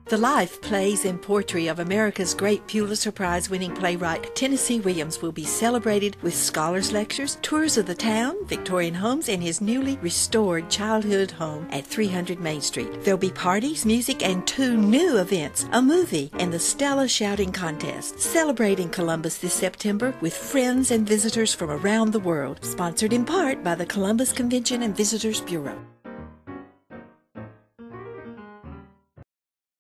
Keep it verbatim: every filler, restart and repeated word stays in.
The life, plays, and poetry of America's great Pulitzer Prize-winning playwright Tennessee Williams will be celebrated with scholars' lectures, tours of the town, Victorian homes, and his newly restored childhood home at three hundred Main Street. There'll be parties, music, and two new events, a movie, and the Stella Shouting Contest, celebrating Columbus this September with friends and visitors from around the world, sponsored in part by the Columbus Convention and Visitors Bureau.